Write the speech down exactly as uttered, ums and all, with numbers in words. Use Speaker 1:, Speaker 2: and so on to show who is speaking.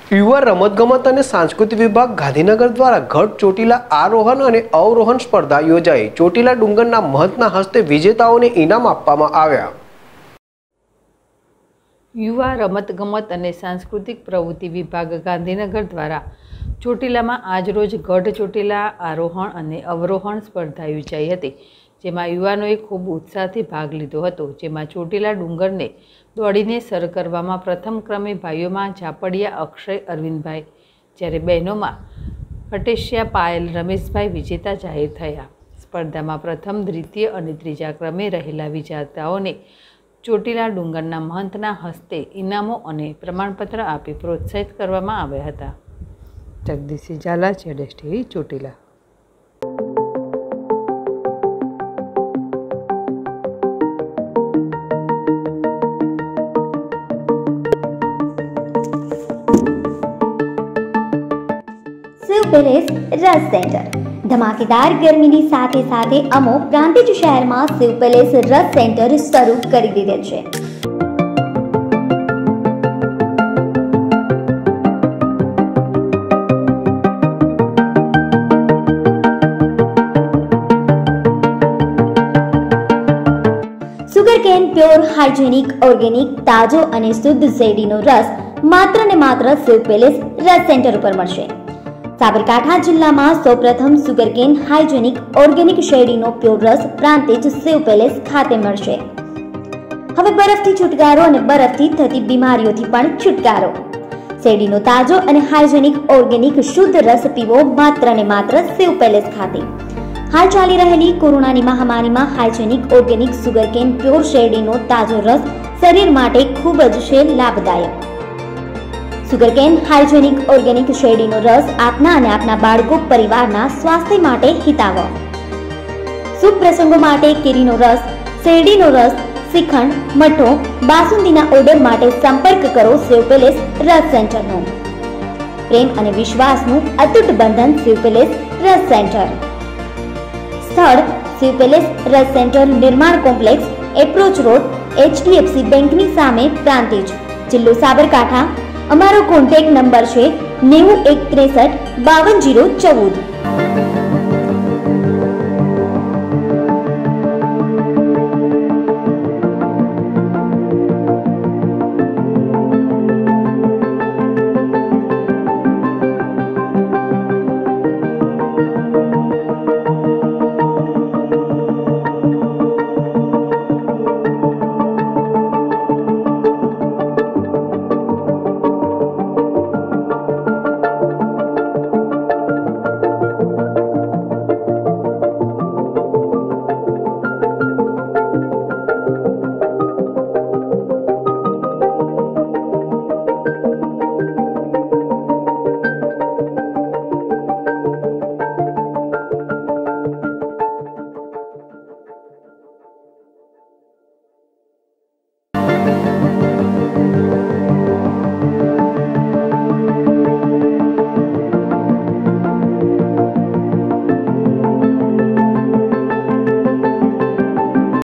Speaker 1: યુવા રમતગમત અને સાંસ્કૃતિક વિભાગ ગાંધીનગર દ્વારા ગઢ ચોટીલા આરોહણ અને અવરોહણ સ્પર્ધા યોજાઈ। ચોટીલા ડુંગરના મહંતના હસ્તે વિજેતાઓને ઇનામ આપવામાં આવ્યા।
Speaker 2: યુવા રમતગમત અને સાંસ્કૃતિક પ્રવૃત્તિ વિભાગ ગાંધીનગર દ્વારા ચોટીલામાં આજરોજ ગઢ ચોટીલા આરોહણ અને અવરોહણ સ્પર્ધા યોજાઈ હતી, જેમાં યુવાનોએ ખૂબ ઉત્સાહથી ભાગ લીધો હતો। જેમાં ચોટીલા ડુંગરને દોડીને સર કરવામાં પ્રથમ ક્રમે ભાઈઓમાં ઝાપડિયા અક્ષય અરવિંદભાઈ, જ્યારે બહેનોમાં અટેશિયા પાયલ રમેશભાઈ વિજેતા જાહેર થયા। સ્પર્ધામાં પ્રથમ, દ્વિતીય અને ત્રીજા ક્રમે રહેલા વિજેતાઓને ચોટીલા ડુંગરના મહંતના હસ્તે ઇનામો અને પ્રમાણપત્ર આપી પ્રોત્સાહિત કરવામાં આવ્યા હતા। જગદીશી ઝાલા, જેડેશ ટીવી, ચોટીલા।
Speaker 3: शिव पैलेस रस सेंटर धमाकेदार गर्मीनी साथे साथे अमो प्रांतिज शहर में शिव पैलेस रस सेंटर शुरू કરી દીધેલ છે। સુગરકેન પ્યોર હાઇજેનિક ઓર્ગેનિક તાજો અને શુદ્ધ શેરડીનો રસ માત્ર ને માત્ર शिव पैलेस रस सेंटर पर મળશે। साबरकांठा जिला में सौप्रथम सुगरकेन हाइजेनिक ऑर्गेनिक शेरडीनो प्योर रस प्रांतिज शिव पैलेस खाते मळशे। हवे बरफथी छुटकारो अने बरफथी थती बीमारीओथी पण छुटकारो। शेरडीनो ताजो अने हाइजेनिक ऑर्गेनिक शुद्ध रस पीवो मात्र ने मात्र शिव पैलेस खाते। हाल चाली रहेली कोरोनानी महामारी में हाइजेनिक ऑर्गेनिक सुगरकेन प्योर शेरडीनो ताजो रस शरीर माटे खूब ज छे लाभदायक। सुगरकेन हाइजेनिक ऑर्गेनिक शेरडीनो रस आपना अने आपना बाळको परिवारना स्वास्थ्य माटे हितावह। शुभ प्रसंगो माटे केरीनो रस, शेरडीनो रस, श्रीखंड, मठो, बासुंदीना ऑर्डर माटे संपर्क करो शिव पैलेस रस सेंटरनो। प्रेम अने विश्वासनु अतूट बंधन शिव पैलेस रस सेंटर। स्थळ शिव पैलेस रस सेंटर, निर्माण कॉम्प्लेक्स, एप्रोच रोड, एचडीएफसी बेंकनी सामे, प्रांतिज, जिल्लो साबरकांठा। अमारो कॉन्टेक्ट नंबर है नेव एक त्रेसठ बावन जीरो चौदह।